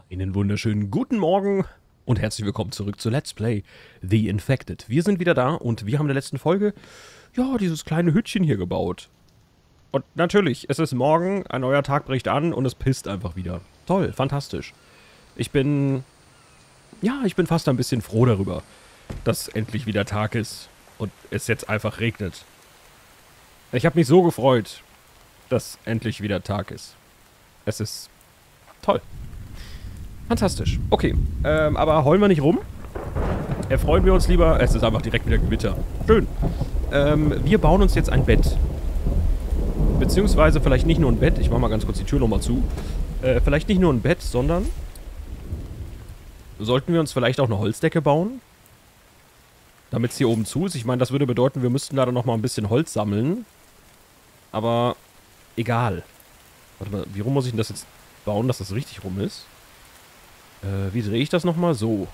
Einen wunderschönen guten Morgen und herzlich willkommen zurück zu Let's Play The Infected. Wir sind wieder da und wir haben in der letzten Folge, ja, dieses kleine Hütchen hier gebaut. Und natürlich, es ist morgen, ein neuer Tag bricht an und es pisst einfach wieder. Toll, fantastisch. Ich bin fast ein bisschen froh darüber, dass endlich wieder Tag ist und es jetzt einfach regnet. Ich habe mich so gefreut, dass endlich wieder Tag ist. Es ist toll. Fantastisch. Okay, aber heulen wir nicht rum. Erfreuen wir uns lieber. Es ist einfach direkt wieder Gewitter. Schön. Wir bauen uns jetzt ein Bett. Beziehungsweise vielleicht nicht nur ein Bett. Ich mache mal ganz kurz die Tür nochmal zu. Vielleicht nicht nur ein Bett, sondern sollten wir uns vielleicht auch eine Holzdecke bauen? Damit es hier oben zu ist. Ich meine, das würde bedeuten, wir müssten leider nochmal ein bisschen Holz sammeln. Aber egal. Warte mal, wie rum muss ich denn das jetzt bauen, dass das richtig rum ist? Wie drehe ich das nochmal? So.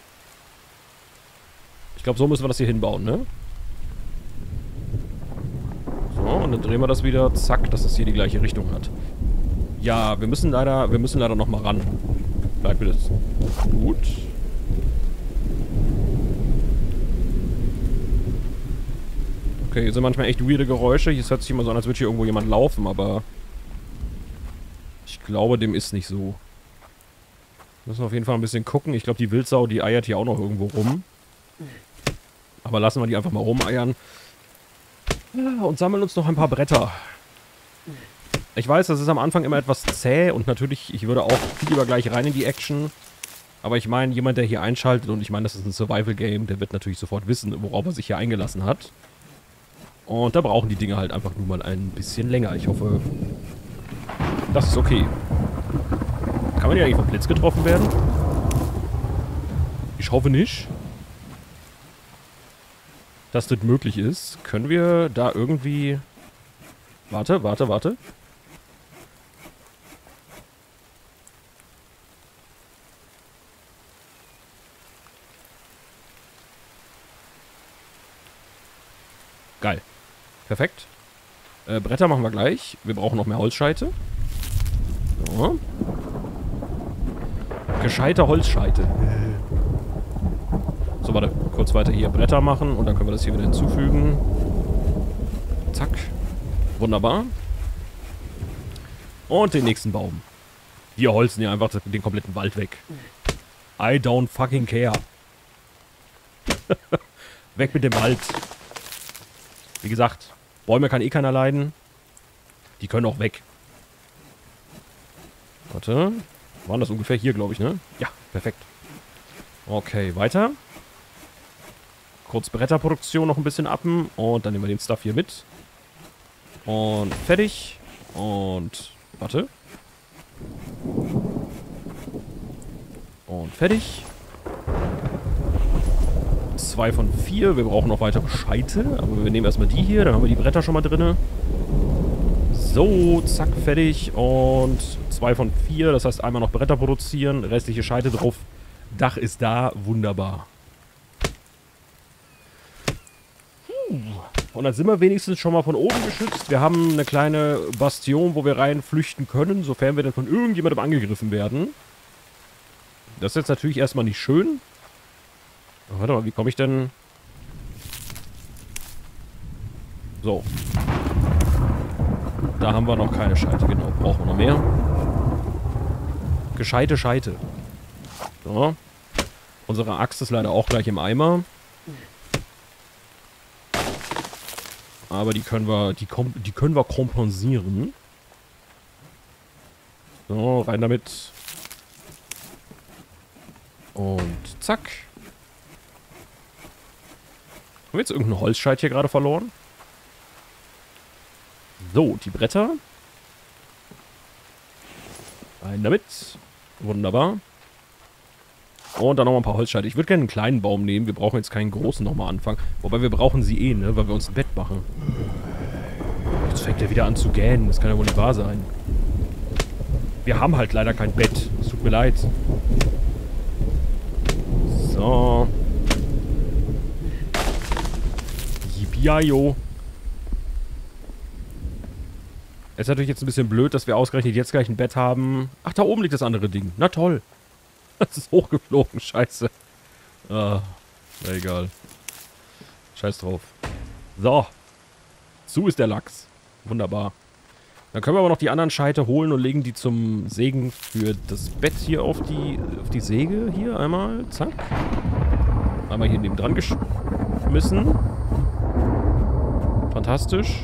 Ich glaube, so müssen wir das hier hinbauen, ne? So, und dann drehen wir das wieder. Zack, dass es hier die gleiche Richtung hat. Ja, wir müssen leider nochmal ran. Bleibt mir das gut. Okay, hier sind manchmal echt weirde Geräusche. Hier hört sich immer so an, als würde hier irgendwo jemand laufen, aber ich glaube, dem ist nicht so. Müssen wir auf jeden Fall ein bisschen gucken. Ich glaube, die Wildsau, die eiert hier auch noch irgendwo rum. Aber lassen wir die einfach mal rumeiern. Und sammeln uns noch ein paar Bretter. Ich weiß, das ist am Anfang immer etwas zäh und natürlich, ich würde auch viel lieber gleich rein in die Action. Aber ich meine, jemand, der hier einschaltet, und ich meine, das ist ein Survival-Game, der wird natürlich sofort wissen, worauf er sich hier eingelassen hat. Und da brauchen die Dinge halt einfach nur mal ein bisschen länger. Ich hoffe, das ist okay. Kann man ja eigentlich vom Blitz getroffen werden? Ich hoffe nicht. Dass das möglich ist. Können wir da irgendwie... Warte. Geil. Perfekt. Bretter machen wir gleich. Wir brauchen noch mehr Holzscheite. So. Gescheite Holzscheite. So, warte. Kurz weiter hier Bretter machen und dann können wir das hier wieder hinzufügen. Zack. Wunderbar. Und den nächsten Baum. Wir holzen hier einfach den kompletten Wald weg. I don't fucking care. Weg mit dem Wald. Wie gesagt, Bäume kann eh keiner leiden. Die können auch weg. Warte. Waren das ungefähr hier, glaube ich, ne? Ja, perfekt. Okay, weiter. Kurz Bretterproduktion noch ein bisschen appen. Und dann nehmen wir den Stuff hier mit. Und fertig. Und warte. Und fertig. 2 von 4. Wir brauchen noch weitere Scheite. Aber wir nehmen erstmal die hier. Dann haben wir die Bretter schon mal drin. So, zack, fertig. Und 2 von 4. Das heißt, einmal noch Bretter produzieren. Restliche Scheite drauf. Dach ist da. Wunderbar. Und dann sind wir wenigstens schon mal von oben geschützt. Wir haben eine kleine Bastion, wo wir rein flüchten können, sofern wir dann von irgendjemandem angegriffen werden. Das ist jetzt natürlich erstmal nicht schön. Warte mal, wie komme ich denn... So. Da haben wir noch keine Scheite, genau. Brauchen wir noch mehr. Gescheite Scheite. So. Unsere Axt ist leider auch gleich im Eimer. Aber die können wir kompensieren. So, rein damit. Und zack. Haben wir jetzt irgendeinen Holzscheit hier gerade verloren? So, die Bretter. Rein damit. Wunderbar. Und dann nochmal ein paar Holzscheite. Ich würde gerne einen kleinen Baum nehmen. Wir brauchen jetzt keinen großen nochmal anfangen. Wobei wir brauchen sie eh, ne? Weil wir uns ein Bett machen. Jetzt fängt er wieder an zu gähnen. Das kann ja wohl nicht wahr sein. Wir haben halt leider kein Bett. Es tut mir leid. So. Yippie-yo. Es ist natürlich jetzt ein bisschen blöd, dass wir ausgerechnet jetzt gleich ein Bett haben. Ach, da oben liegt das andere Ding. Na toll. Das ist hochgeflogen, scheiße. Ah, na egal. Scheiß drauf. So. Zu ist der Lachs. Wunderbar. Dann können wir aber noch die anderen Scheite holen und legen die zum Sägen für das Bett hier auf die Säge. Hier einmal. Zack. Einmal hier neben dran geschmissen. Fantastisch.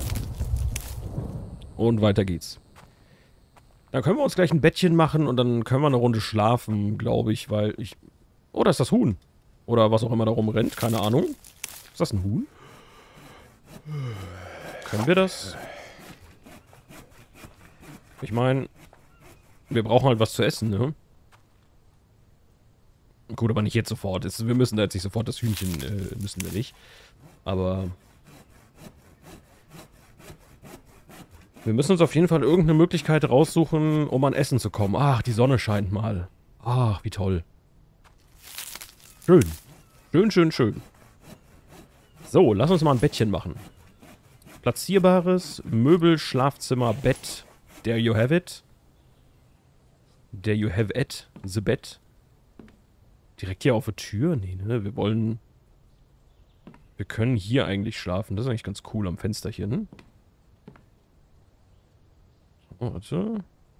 Und weiter geht's. Dann können wir uns gleich ein Bettchen machen und dann können wir eine Runde schlafen, glaube ich, weil ich... Oh, da ist das Huhn. Oder was auch immer da rumrennt, keine Ahnung. Ist das ein Huhn? Können wir das? Ich meine, wir brauchen halt was zu essen, ne? Gut, aber nicht jetzt sofort. Wir müssen da jetzt nicht sofort das Hühnchen, müssen wir nicht. Aber... Wir müssen uns auf jeden Fall irgendeine Möglichkeit raussuchen, um an Essen zu kommen. Ach, die Sonne scheint mal. Ach, wie toll. Schön. Schön, schön, schön. So, lass uns mal ein Bettchen machen. Platzierbares Möbel, Schlafzimmer, Bett. There you have it. There you have it. The bed. Direkt hier auf der Tür? Nee, ne? Wir wollen... Wir können hier eigentlich schlafen. Das ist eigentlich ganz cool am Fensterchen. Oh, warte.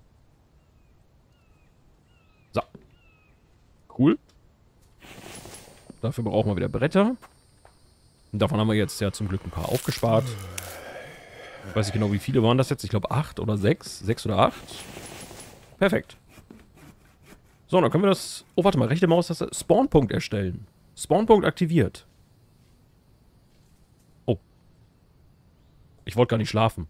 So. Cool. Dafür brauchen wir wieder Bretter. Und davon haben wir jetzt ja zum Glück ein paar aufgespart. Ich weiß nicht genau, wie viele waren das jetzt. Ich glaube 8 oder 6. 6 oder 8. Perfekt. So, dann können wir das... Oh, warte mal. Rechte Maustaste. Spawnpunkt erstellen. Spawnpunkt aktiviert. Oh. Ich wollte gar nicht schlafen.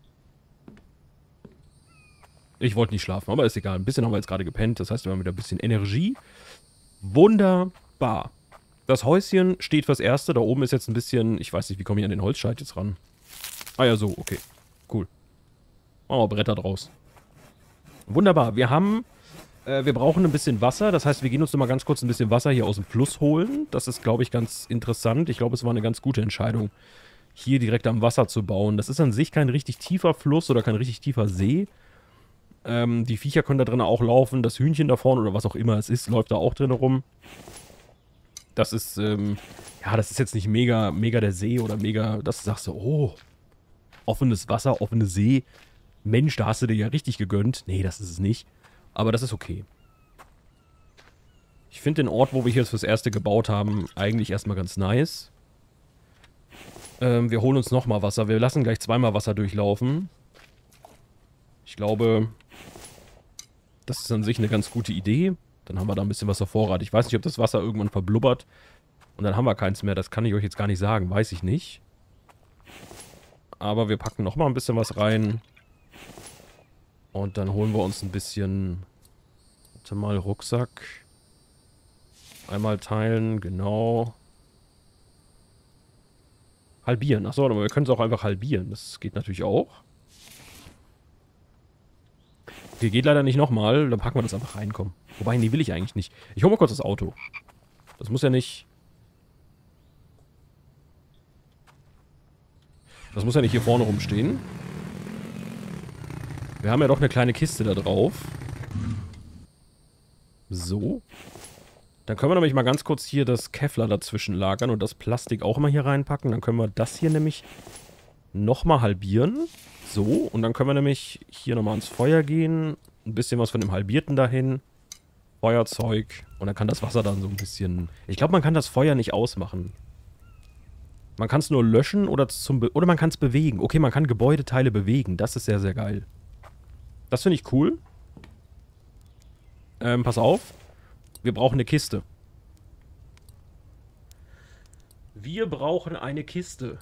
Ich wollte nicht schlafen, aber ist egal. Ein bisschen haben wir jetzt gerade gepennt. Das heißt, wir haben wieder ein bisschen Energie. Wunderbar. Das Häuschen steht fürs Erste. Da oben ist jetzt ein bisschen... Ich weiß nicht, wie komme ich an den Holzscheit jetzt ran? Ah ja, so. Okay. Cool. Machen wir Bretter draus. Wunderbar. Wir haben... wir brauchen ein bisschen Wasser. Das heißt, wir gehen uns nochmal ganz kurz ein bisschen Wasser hier aus dem Fluss holen. Das ist, glaube ich, ganz interessant. Ich glaube, es war eine ganz gute Entscheidung, hier direkt am Wasser zu bauen. Das ist an sich kein richtig tiefer Fluss oder kein richtig tiefer See. Die Viecher können da drin auch laufen. Das Hühnchen da vorne oder was auch immer es ist, läuft da auch drin rum. Das ist, ja, das ist jetzt nicht mega der See oder mega, dass du sagst so, oh, offenes Wasser, offene See. Mensch, da hast du dir ja richtig gegönnt. Nee, das ist es nicht. Aber das ist okay. Ich finde den Ort, wo wir hier jetzt fürs Erste gebaut haben, eigentlich erstmal ganz nice. Wir holen uns nochmal Wasser. Wir lassen gleich zweimal Wasser durchlaufen. Ich glaube, das ist an sich eine ganz gute Idee. Dann haben wir da ein bisschen Wasser Vorrat. Ich weiß nicht, ob das Wasser irgendwann verblubbert. Und dann haben wir keins mehr. Das kann ich euch jetzt gar nicht sagen. Weiß ich nicht. Aber wir packen nochmal ein bisschen was rein. Und dann holen wir uns ein bisschen... Warte mal, Rucksack. Einmal teilen, genau. Halbieren. Achso, aber wir können es auch einfach halbieren. Das geht natürlich auch. Okay, geht leider nicht nochmal. Dann packen wir das einfach rein, komm. Wobei, nee, will ich eigentlich nicht. Ich hole mal kurz das Auto. Das muss ja nicht... Das muss ja nicht hier vorne rumstehen. Wir haben ja doch eine kleine Kiste da drauf. So. Dann können wir nämlich mal ganz kurz hier das Kevlar dazwischen lagern und das Plastik auch mal hier reinpacken. Dann können wir das hier nämlich nochmal halbieren. So, und dann können wir nämlich hier nochmal ans Feuer gehen. Ein bisschen was von dem Halbierten dahin. Feuerzeug. Und dann kann das Wasser dann so ein bisschen... Ich glaube, man kann das Feuer nicht ausmachen. Man kann es nur löschen oder oder man kann es bewegen. Okay, man kann Gebäudeteile bewegen. Das ist sehr, sehr geil. Das finde ich cool. Pass auf. Wir brauchen eine Kiste. Wir brauchen eine Kiste.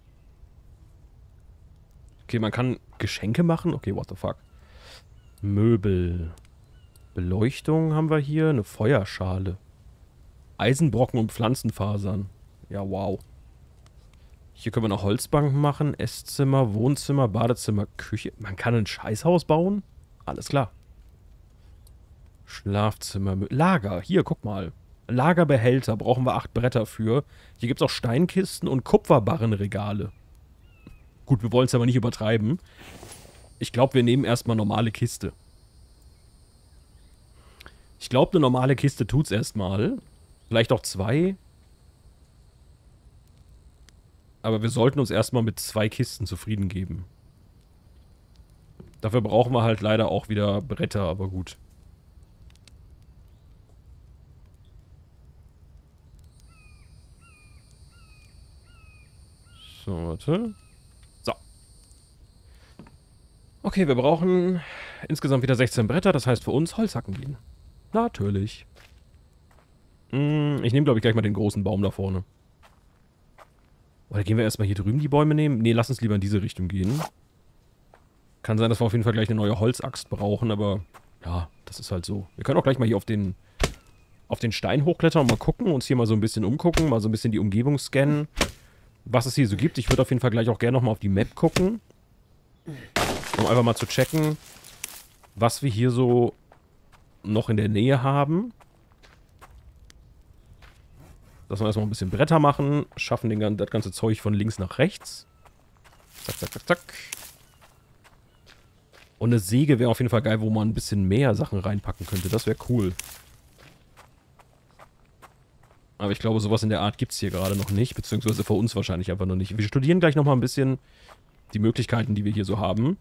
Okay, man kann Geschenke machen. Okay, what the fuck. Möbel. Beleuchtung haben wir hier. Eine Feuerschale. Eisenbrocken und Pflanzenfasern. Ja, wow. Hier können wir noch Holzbanken machen. Esszimmer, Wohnzimmer, Badezimmer, Küche. Man kann ein Scheißhaus bauen? Alles klar. Schlafzimmer, Lager. Hier, guck mal. Lagerbehälter. Brauchen wir 8 Bretter für. Hier gibt es auch Steinkisten und Kupferbarrenregale. Gut, wir wollen es aber nicht übertreiben. Ich glaube, wir nehmen erstmal normale Kiste. glaube, eine normale Kiste tut's erstmal. Vielleicht auch 2. Aber wir sollten uns erstmal mit 2 Kisten zufrieden geben. Dafür brauchen wir halt leider auch wieder Bretter, aber gut. So, warte. So. Okay, wir brauchen insgesamt wieder 16 Bretter, das heißt für uns Holzhacken gehen. Natürlich. Ich nehme, glaube ich, gleich mal den großen Baum da vorne. Oder gehen wir erstmal hier drüben die Bäume nehmen? Ne, lass uns lieber in diese Richtung gehen. Kann sein, dass wir auf jeden Fall gleich eine neue Holzaxt brauchen, aber ja, das ist halt so. Wir können auch gleich mal hier auf den Stein hochklettern und mal gucken, uns hier mal so ein bisschen umgucken, mal so ein bisschen die Umgebung scannen, was es hier so gibt. Ich würde auf jeden Fall gleich auch gerne nochmal auf die Map gucken, um einfach mal zu checken, was wir hier so noch in der Nähe haben. Lass uns erstmal ein bisschen Bretter machen, schaffen das ganze Zeug von links nach rechts. Zack, zack, zack, zack. Und eine Säge wäre auf jeden Fall geil, wo man ein bisschen mehr Sachen reinpacken könnte. Das wäre cool. Aber ich glaube, sowas in der Art gibt es hier gerade noch nicht. Beziehungsweise für uns wahrscheinlich einfach noch nicht. Wir studieren gleich nochmal ein bisschen die Möglichkeiten, die wir hier so haben.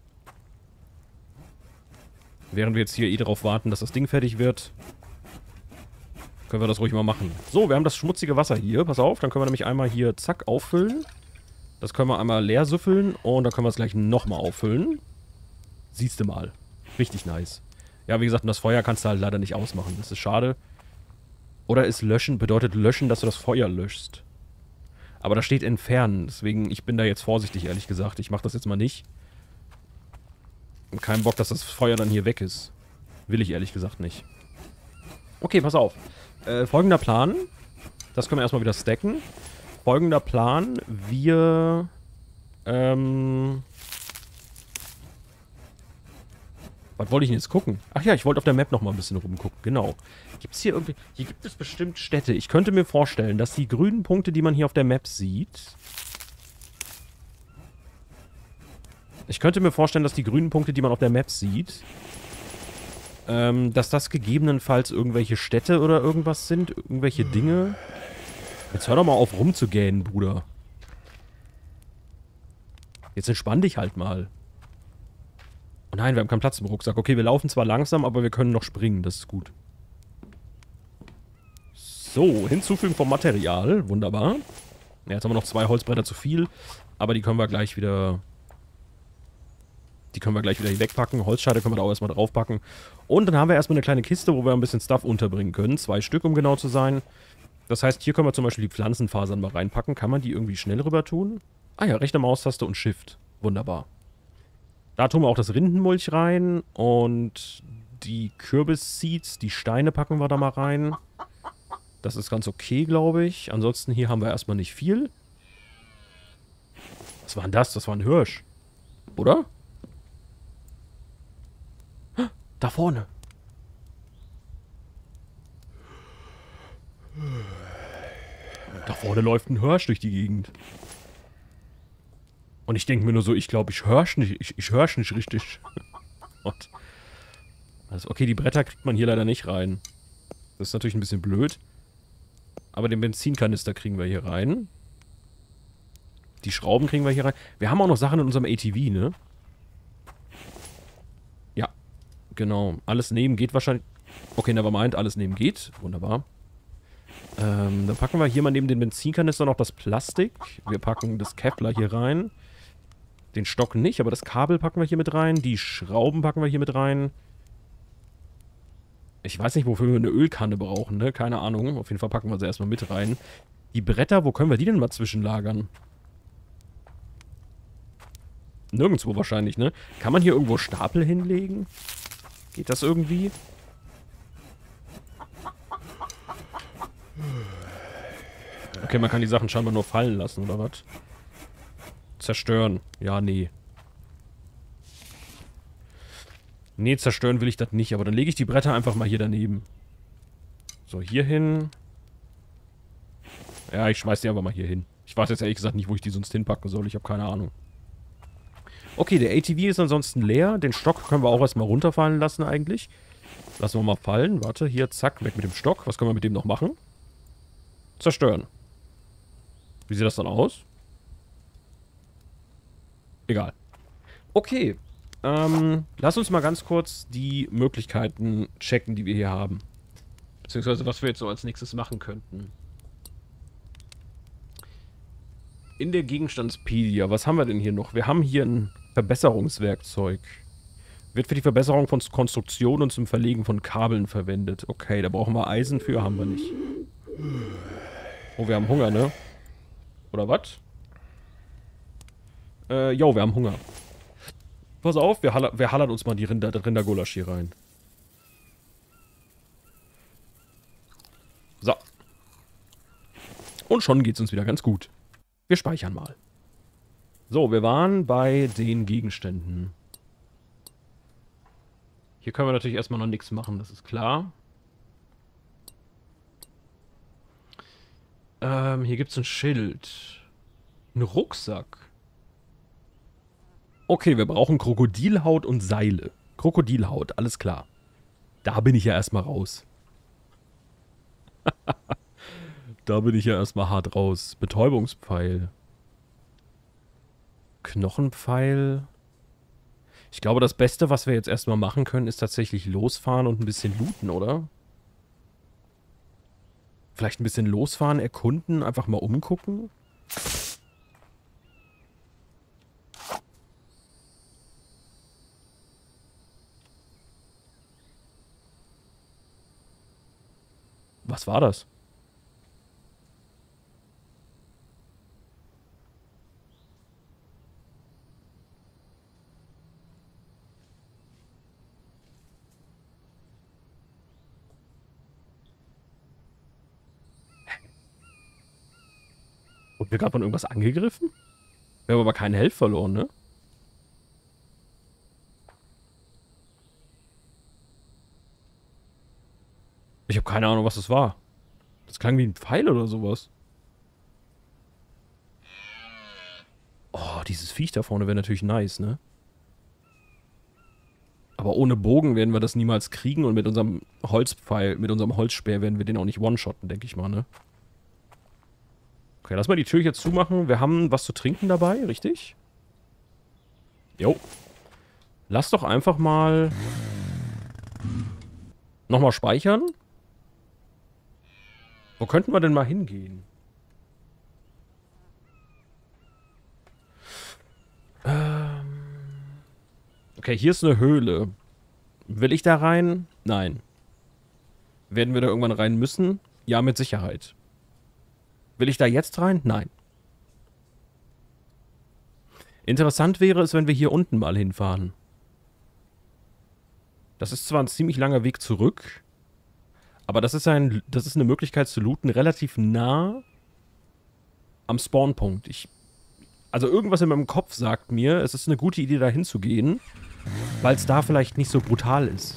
Während wir jetzt hier darauf warten, dass das Ding fertig wird, können wir das ruhig mal machen. So, wir haben das schmutzige Wasser hier. Pass auf, dann können wir nämlich einmal hier, zack, auffüllen. Das können wir einmal leer süffeln und dann können wir es gleich nochmal auffüllen. Siehst du mal. Richtig nice. Ja, wie gesagt, das Feuer kannst du halt leider nicht ausmachen. Das ist schade. Oder ist löschen, bedeutet löschen, dass du das Feuer löschst. Aber da steht entfernen. Deswegen, ich bin da jetzt vorsichtig, ehrlich gesagt. Ich mache das jetzt mal nicht. Kein Bock, dass das Feuer dann hier weg ist. Will ich ehrlich gesagt nicht. Okay, pass auf. Folgender Plan. Das können wir erstmal wieder stacken. Folgender Plan. Wir, was wollte ich denn jetzt gucken? Ach ja, ich wollte auf der Map nochmal ein bisschen rumgucken. Genau. Gibt es hier irgendwie... Hier gibt es bestimmt Städte. Ich könnte mir vorstellen, dass die grünen Punkte, die man hier auf der Map sieht... dass das gegebenenfalls irgendwelche Städte oder irgendwas sind. Irgendwelche Dinge. Jetzt hör doch mal auf rumzugähnen, Bruder. Jetzt entspann dich halt mal. Oh nein, wir haben keinen Platz im Rucksack. Okay, wir laufen zwar langsam, aber wir können noch springen. Das ist gut. So, hinzufügen vom Material. Wunderbar. Ja, jetzt haben wir noch 2 Holzbretter zu viel. Aber die können wir gleich wieder... hier wegpacken. Holzscheite können wir da auch erstmal draufpacken. Und dann haben wir erstmal eine kleine Kiste, wo wir ein bisschen Stuff unterbringen können. 2 Stück, um genau zu sein. Das heißt, hier können wir zum Beispiel die Pflanzenfasern mal reinpacken. Kann man die irgendwie schnell rüber tun? Ah ja, rechte Maustaste und Shift. Wunderbar. Da tun wir auch das Rindenmulch rein. Und die Kürbisseeds, die Steine packen wir da mal rein. Das ist ganz okay, glaube ich. Ansonsten hier haben wir erstmal nicht viel. Was war denn das? Das war ein Hirsch. Oder? Da vorne. Da vorne läuft ein Hirsch durch die Gegend. Und ich denke mir nur so, ich glaube, ich hör's nicht. Ich hör's nicht richtig. Also, okay, die Bretter kriegt man hier leider nicht rein. Das ist natürlich ein bisschen blöd. Aber den Benzinkanister kriegen wir hier rein. Die Schrauben kriegen wir hier rein. Wir haben auch noch Sachen in unserem ATV, ne? Ja. Genau. Alles nehmen geht wahrscheinlich... Okay, nevermind. Alles nehmen geht. Wunderbar. Dann packen wir hier mal neben den Benzinkanister noch das Plastik. Wir packen das Kevlar hier rein. Den Stock nicht, aber das Kabel packen wir hier mit rein. Die Schrauben packen wir hier mit rein. Ich weiß nicht, wofür wir eine Ölkanne brauchen, ne? Keine Ahnung. Auf jeden Fall packen wir sie erstmal mit rein. Die Bretter, wo können wir die denn mal zwischenlagern? Nirgendwo wahrscheinlich, ne? Kann man hier irgendwo Stapel hinlegen? Geht das irgendwie? Okay, man kann die Sachen scheinbar nur fallen lassen, oder was? Zerstören. Ja, nee. Nee, zerstören will ich das nicht, aber dann lege ich die Bretter einfach mal hier daneben. So, hier hin. Ja, ich schmeiß die einfach mal hier hin. Ich weiß jetzt ehrlich gesagt nicht, wo ich die sonst hinpacken soll. Ich habe keine Ahnung. Okay, der ATV ist ansonsten leer. Den Stock können wir auch erstmal runterfallen lassen eigentlich. Lassen wir mal fallen. Warte, hier, zack, weg mit dem Stock. Was können wir mit dem noch machen? Zerstören. Wie sieht das dann aus? Egal. Okay. Lass uns mal ganz kurz die Möglichkeiten checken, die wir hier haben. Beziehungsweise, was wir jetzt so als nächstes machen könnten. In der Gegenstandspedia, was haben wir denn hier noch? Wir haben hier ein Verbesserungswerkzeug. Wird für die Verbesserung von Konstruktionen und zum Verlegen von Kabeln verwendet. Okay, da brauchen wir Eisen für, haben wir nicht. Oh, wir haben Hunger, ne? Oder was? Jo, wir haben Hunger. Pass auf, wir hallern uns mal die Rindergulasch hier rein. So. Und schon geht's uns wieder ganz gut. Wir speichern mal. So, wir waren bei den Gegenständen. Hier können wir natürlich erstmal noch nichts machen, das ist klar. Hier gibt es ein Schild. Ein Rucksack. Okay, wir brauchen Krokodilhaut und Seile. Krokodilhaut, alles klar. Da bin ich ja erstmal raus. Da bin ich ja erstmal hart raus. Betäubungspfeil. Knochenpfeil. Ich glaube, das Beste, was wir jetzt erstmal machen können, ist tatsächlich losfahren und ein bisschen looten, oder? Vielleicht ein bisschen losfahren, erkunden, einfach mal umgucken. Was war das? Wurden wir gerade von irgendwas angegriffen? Wir haben aber keinen Health verloren, ne? Ich habe keine Ahnung, was das war. Das klang wie ein Pfeil oder sowas. Oh, dieses Viech da vorne wäre natürlich nice, ne? Aber ohne Bogen werden wir das niemals kriegen und mit unserem Holzpfeil, mit unserem Holzspeer werden wir den auch nicht one-shotten, denke ich mal, ne? Okay, lass mal die Tür jetzt zumachen. Wir haben was zu trinken dabei, richtig? Jo. Lass doch einfach mal nochmal speichern. Wo könnten wir denn mal hingehen? Okay, hier ist eine Höhle. Will ich da rein? Nein. Werden wir da irgendwann rein müssen? Ja, mit Sicherheit. Will ich da jetzt rein? Nein. Interessant wäre es, wenn wir hier unten mal hinfahren. Das ist zwar ein ziemlich langer Weg zurück, aber das ist eine Möglichkeit zu looten, relativ nah am Spawnpunkt. Also irgendwas in meinem Kopf sagt mir, es ist eine gute Idee, da hinzugehen, weil es da vielleicht nicht so brutal ist.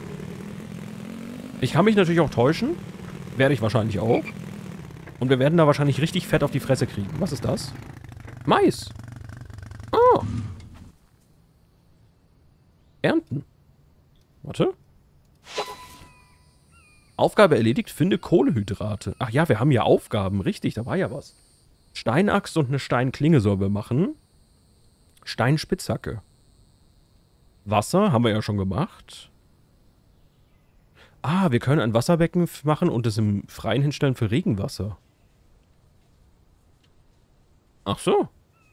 Ich kann mich natürlich auch täuschen. Werde ich wahrscheinlich auch. Und wir werden da wahrscheinlich richtig fett auf die Fresse kriegen. Was ist das? Mais. Ah. Ernten. Warte. Aufgabe erledigt, finde Kohlehydrate. Ach ja, wir haben ja Aufgaben. Richtig, da war ja was. Steinaxt und eine Steinklinge sollen wir machen. Steinspitzhacke. Wasser haben wir ja schon gemacht. Ah, wir können ein Wasserbecken machen und es im Freien hinstellen für Regenwasser. Ach so.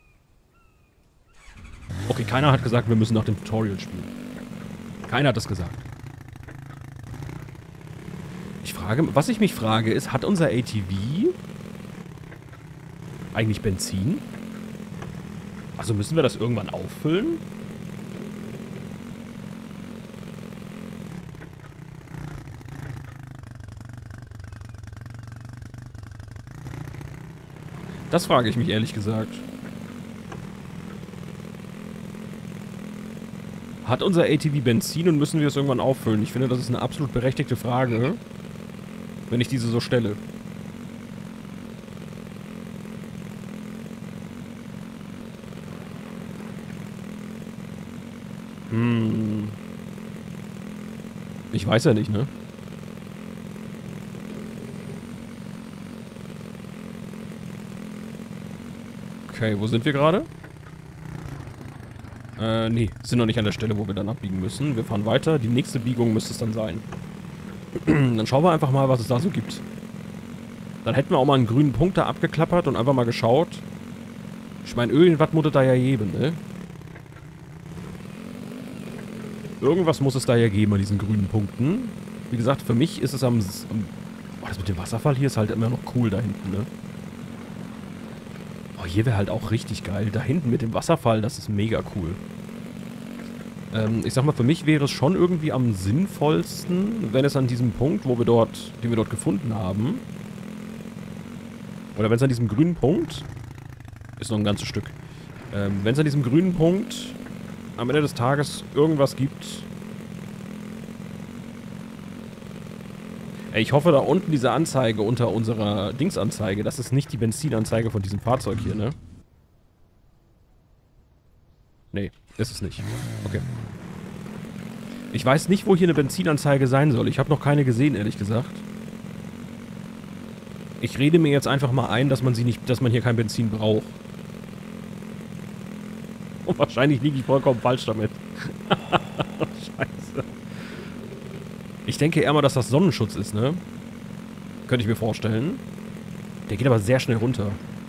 Okay, keiner hat gesagt, wir müssen nach dem Tutorial spielen. Keiner hat das gesagt. Was ich mich frage, ist, hat unser ATV eigentlich Benzin? Also müssen wir das irgendwann auffüllen? Das frage ich mich ehrlich gesagt. Hat unser ATV Benzin und müssen wir es irgendwann auffüllen? Ich finde, das ist eine absolut berechtigte Frage, wenn ich diese so stelle. Ich weiß ja nicht, ne? Okay, wo sind wir gerade? Nee, sind noch nicht an der Stelle, wo wir dann abbiegen müssen. Wir fahren weiter. Die nächste Biegung müsste es dann sein. Dann schauen wir einfach mal, was es da so gibt. Dann hätten wir auch mal einen grünen Punkt da abgeklappert und einfach mal geschaut. Ich meine, irgendwas muss es da ja geben, ne? Irgendwas muss es da ja geben an diesen grünen Punkten. Wie gesagt, für mich ist es oh, das mit dem Wasserfall hier ist halt immer noch cool da hinten, ne? Oh, hier wäre halt auch richtig geil. Da hinten mit dem Wasserfall, das ist mega cool. Ich sag mal, für mich wäre es schon irgendwie am sinnvollsten, wenn es an diesem Punkt, den wir dort gefunden haben, oder wenn es an diesem grünen Punkt, ist noch ein ganzes Stück, wenn es an diesem grünen Punkt am Ende des Tages irgendwas gibt. Ey, ich hoffe, da unten diese Anzeige unter unserer Dingsanzeige, das ist nicht die Benzinanzeige von diesem Fahrzeug hier, ne? Nee, ist es nicht. Okay. Ich weiß nicht, wo hier eine Benzinanzeige sein soll. Ich habe noch keine gesehen, ehrlich gesagt. Ich rede mir jetzt einfach mal ein, dass man hier kein Benzin braucht. Und wahrscheinlich liege ich vollkommen falsch damit. Scheiße. Ich denke eher mal, dass das Sonnenschutz ist, ne? Könnte ich mir vorstellen. Der geht aber sehr schnell runter.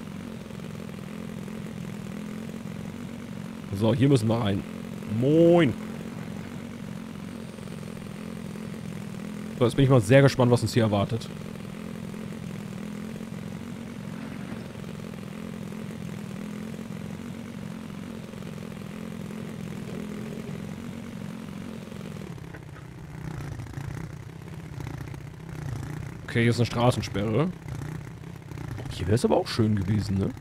So, hier müssen wir rein. Moin. So, jetzt bin ich mal sehr gespannt, was uns hier erwartet. Okay, hier ist eine Straßensperre. Hier wäre es aber auch schön gewesen, ne?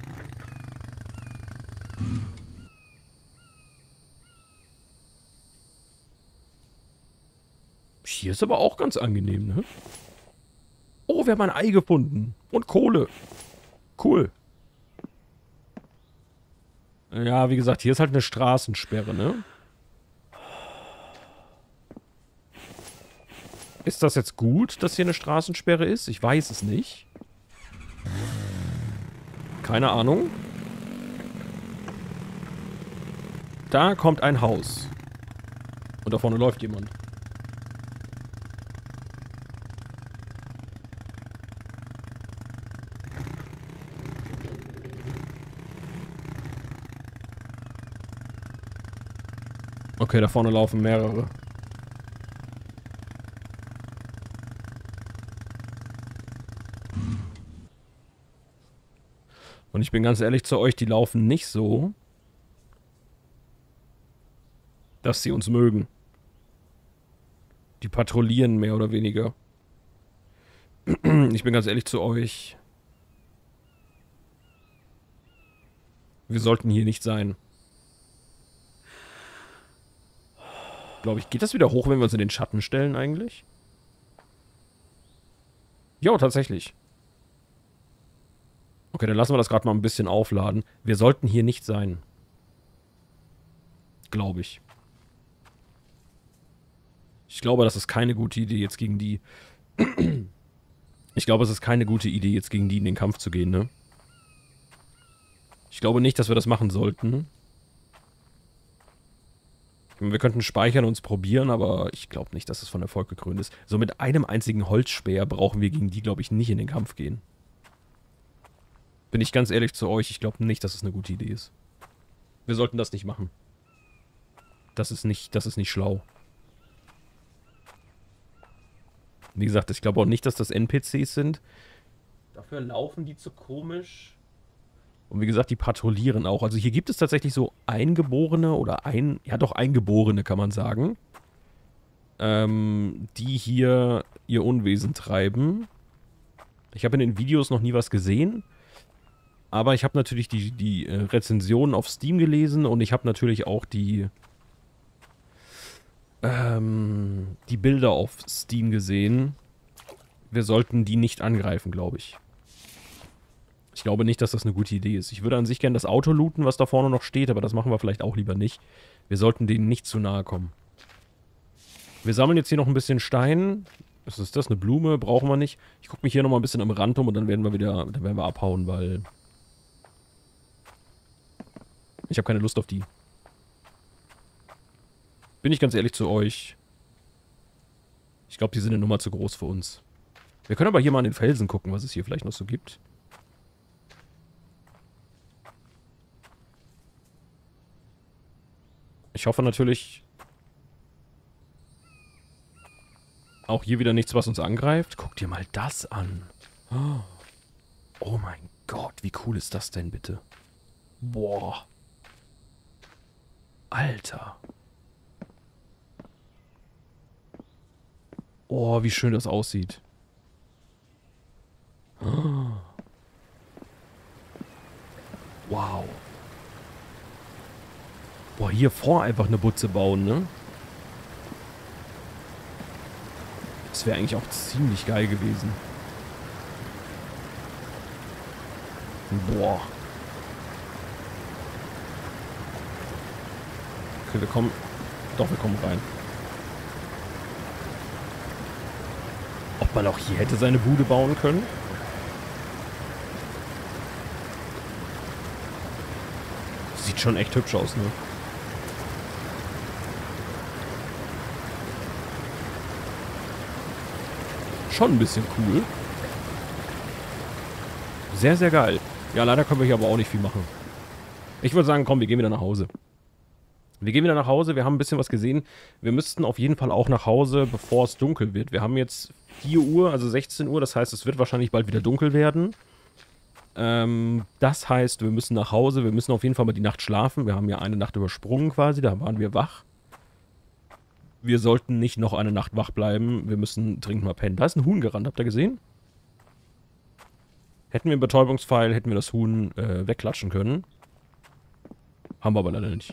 Hier ist aber auch ganz angenehm, ne? Oh, wir haben ein Ei gefunden. Und Kohle. Cool. Ja, wie gesagt, hier ist halt eine Straßensperre, ne? Ist das jetzt gut, dass hier eine Straßensperre ist? Ich weiß es nicht. Keine Ahnung. Da kommt ein Haus. Und da vorne läuft jemand. Okay, da vorne laufen mehrere. Und ich bin ganz ehrlich zu euch, die laufen nicht so, dass sie uns mögen. Die patrouillieren mehr oder weniger. Ich bin ganz ehrlich zu euch. Wir sollten hier nicht sein. Glaube ich, geht das wieder hoch, wenn wir uns in den Schatten stellen eigentlich? Jo, tatsächlich. Okay, dann lassen wir das gerade mal ein bisschen aufladen. Wir sollten hier nicht sein. Glaube ich. Ich glaube, das ist keine gute Idee, jetzt gegen die... Ich glaube, es ist keine gute Idee, jetzt gegen die in den Kampf zu gehen, ne? Ich glaube nicht, dass wir das machen sollten. Wir könnten speichern und es probieren, aber ich glaube nicht, dass es von Erfolg gekrönt ist. So mit einem einzigen Holzspeer brauchen wir gegen die, glaube ich, nicht in den Kampf gehen. Bin ich ganz ehrlich zu euch, ich glaube nicht, dass es eine gute Idee ist. Wir sollten das nicht machen. Das ist nicht schlau. Wie gesagt, ich glaube auch nicht, dass das NPCs sind. Dafür laufen die zu komisch. Und wie gesagt, die patrouillieren auch. Also hier gibt es tatsächlich so Eingeborene oder ja doch Eingeborene, kann man sagen. Die hier ihr Unwesen treiben. Ich habe in den Videos noch nie was gesehen. Aber ich habe natürlich die Rezensionen auf Steam gelesen und ich habe natürlich auch die Bilder auf Steam gesehen. Wir sollten die nicht angreifen, glaube ich. Ich glaube nicht, dass das eine gute Idee ist. Ich würde an sich gerne das Auto looten, was da vorne noch steht, aber das machen wir vielleicht auch lieber nicht. Wir sollten denen nicht zu nahe kommen. Wir sammeln jetzt hier noch ein bisschen Stein. Was ist das? Eine Blume? Brauchen wir nicht. Ich gucke mich hier nochmal ein bisschen am Rand um und dann werden wir abhauen, weil ich habe keine Lust auf die. Bin ich ganz ehrlich zu euch. Ich glaube, die sind eine Nummer zu groß für uns. Wir können aber hier mal an den Felsen gucken, was es hier vielleicht noch so gibt. Ich hoffe natürlich auch hier wieder nichts, was uns angreift. Guck dir mal das an. Oh mein Gott, wie cool ist das denn bitte? Boah. Alter. Oh, wie schön das aussieht. Wow. Boah, hier vor einfach eine Butze bauen, ne? Das wäre eigentlich auch ziemlich geil gewesen. Boah. Okay, wir kommen... Doch, wir kommen rein. Ob man auch hier hätte seine Bude bauen können? Sieht schon echt hübsch aus, ne? Schon ein bisschen cool. Sehr, sehr geil. Ja, leider können wir hier aber auch nicht viel machen. Ich würde sagen, komm, wir gehen wieder nach Hause. Wir gehen wieder nach Hause, wir haben ein bisschen was gesehen. Wir müssten auf jeden Fall auch nach Hause, bevor es dunkel wird. Wir haben jetzt 4 Uhr, also 16 Uhr, das heißt, es wird wahrscheinlich bald wieder dunkel werden. Das heißt, wir müssen nach Hause, wir müssen auf jeden Fall mal die Nacht schlafen. Wir haben ja eine Nacht übersprungen quasi, da waren wir wach. Wir sollten nicht noch eine Nacht wach bleiben, wir müssen dringend mal pennen. Da ist ein Huhn gerannt, habt ihr gesehen? Hätten wir einen Betäubungspfeil, hätten wir das Huhn wegklatschen können. Haben wir aber leider nicht.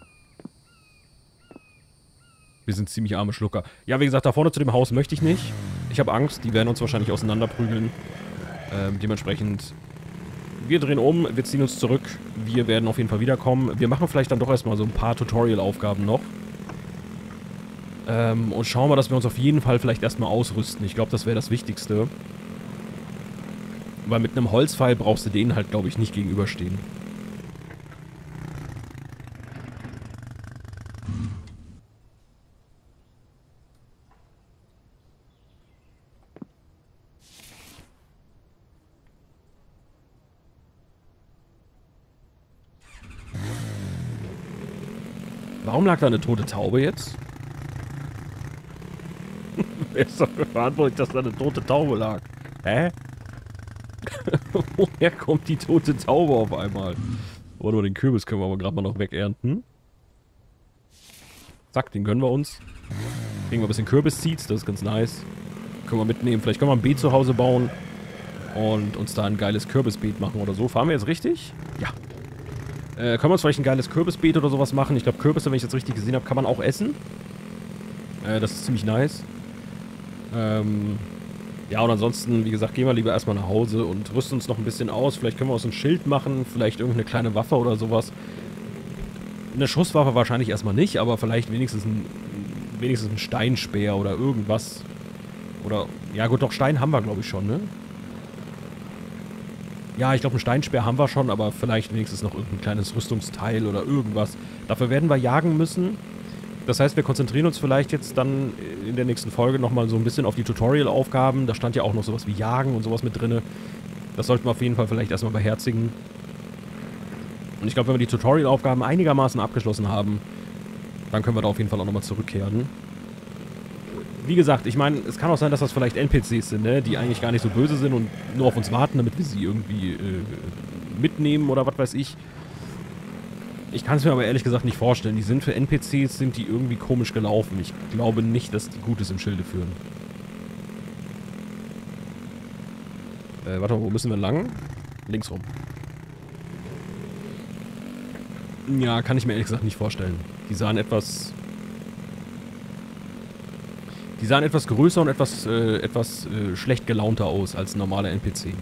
Wir sind ziemlich arme Schlucker. Ja, wie gesagt, da vorne zu dem Haus möchte ich nicht. Ich habe Angst, die werden uns wahrscheinlich auseinanderprügeln. Dementsprechend, wir drehen um, wir ziehen uns zurück. Wir werden auf jeden Fall wiederkommen. Wir machen vielleicht dann doch erstmal so ein paar Tutorial-Aufgaben noch. Und schauen wir, dass wir uns auf jeden Fall vielleicht erstmal ausrüsten. Ich glaube, das wäre das Wichtigste. Weil mit einem Holzpfeil brauchst du denen halt, glaube ich, nicht gegenüberstehen. Warum lag da eine tote Taube jetzt? Wer ist dafür verantwortlich, dass da eine tote Taube lag? Hä? Woher kommt die tote Taube auf einmal? Warte mal, den Kürbis können wir aber gerade mal noch wegernten. Zack, den gönnen wir uns. Kriegen wir ein bisschen Kürbis-Seeds, das ist ganz nice. Können wir mitnehmen. Vielleicht können wir ein Beet zu Hause bauen und uns da ein geiles Kürbisbeet machen oder so. Fahren wir jetzt richtig? Ja. Können wir uns vielleicht ein geiles Kürbisbeet oder sowas machen? Ich glaube, Kürbisse, wenn ich das richtig gesehen habe, kann man auch essen. Das ist ziemlich nice. Ja, und ansonsten, wie gesagt, gehen wir lieber erstmal nach Hause und rüsten uns noch ein bisschen aus. Vielleicht können wir uns ein Schild machen, vielleicht irgendeine kleine Waffe oder sowas. Eine Schusswaffe wahrscheinlich erstmal nicht, aber vielleicht wenigstens ein Steinspeer oder irgendwas. Oder, ja gut, doch Stein haben wir, glaube ich, schon, ne? Ja, ich glaube, einen Steinspeer haben wir schon, aber vielleicht wenigstens noch irgendein kleines Rüstungsteil oder irgendwas. Dafür werden wir jagen müssen. Das heißt, wir konzentrieren uns vielleicht jetzt dann in der nächsten Folge nochmal so ein bisschen auf die Tutorial-Aufgaben. Da stand ja auch noch sowas wie Jagen und sowas mit drin. Das sollten wir auf jeden Fall vielleicht erstmal beherzigen. Und ich glaube, wenn wir die Tutorial-Aufgaben einigermaßen abgeschlossen haben, dann können wir da auf jeden Fall auch nochmal zurückkehren. Wie gesagt, ich meine, es kann auch sein, dass das vielleicht NPCs sind, ne? Die eigentlich gar nicht so böse sind und nur auf uns warten, damit wir sie irgendwie mitnehmen oder was weiß ich. Ich kann es mir aber ehrlich gesagt nicht vorstellen. Die sind für NPCs, sind die irgendwie komisch gelaufen. Ich glaube nicht, dass die Gutes im Schilde führen. Warte mal, wo müssen wir lang? Links rum. Ja, kann ich mir ehrlich gesagt nicht vorstellen. Die sahen etwas größer und etwas schlecht gelaunter aus als ein normaler NPC.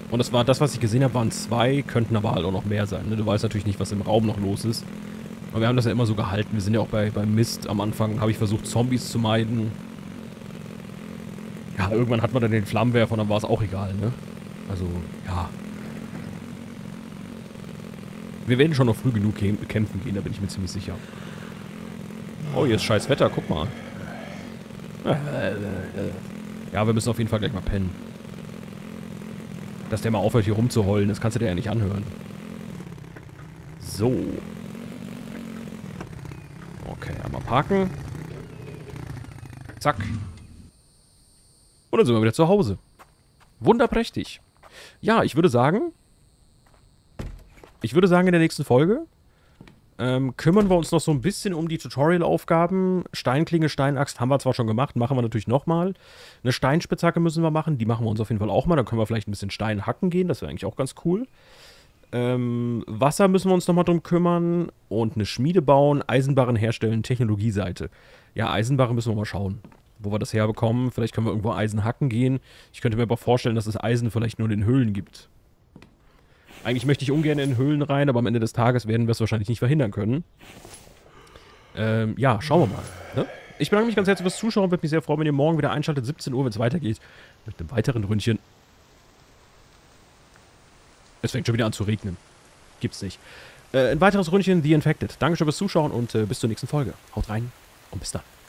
Und das war das, was ich gesehen habe, waren 2, könnten aber halt auch noch mehr sein. Ne? Du weißt natürlich nicht, was im Raum noch los ist. Aber wir haben das ja immer so gehalten. Wir sind ja auch beim Mist am Anfang, habe ich versucht, Zombies zu meiden. Ja, irgendwann hat man dann den Flammenwerfer und dann war es auch egal, ne? Also, ja. Wir werden schon noch früh genug kämpfen gehen, da bin ich mir ziemlich sicher. Oh, hier ist scheiß Wetter, guck mal. Ja, wir müssen auf jeden Fall gleich mal pennen. Dass der mal aufhört, hier rumzuheulen, das kannst du dir ja nicht anhören. So. Okay, einmal parken. Zack. Und dann sind wir wieder zu Hause. Wunderprächtig. Ja, ich würde sagen, in der nächsten Folge kümmern wir uns noch so ein bisschen um die Tutorial-Aufgaben. Steinklinge, Steinaxt haben wir zwar schon gemacht, machen wir natürlich nochmal. Eine Steinspitzhacke müssen wir machen, die machen wir uns auf jeden Fall auch mal. Dann können wir vielleicht ein bisschen Stein hacken gehen, das wäre eigentlich auch ganz cool. Wasser müssen wir uns nochmal drum kümmern. Und eine Schmiede bauen, Eisenbarren herstellen, Technologieseite. Ja, Eisenbarren müssen wir mal schauen, wo wir das herbekommen. Vielleicht können wir irgendwo Eisen hacken gehen. Ich könnte mir aber vorstellen, dass es Eisen vielleicht nur in den Höhlen gibt. Eigentlich möchte ich ungern in Höhlen rein, aber am Ende des Tages werden wir es wahrscheinlich nicht verhindern können. Ja, schauen wir mal. Ne? Ich bedanke mich ganz herzlich fürs Zuschauen. Würde mich sehr freuen, wenn ihr morgen wieder einschaltet, 17 Uhr, wenn es weitergeht. Mit einem weiteren Ründchen. Es fängt schon wieder an zu regnen. Gibt's nicht. Ein weiteres Ründchen The Infected. Dankeschön fürs Zuschauen und bis zur nächsten Folge. Haut rein und bis dann.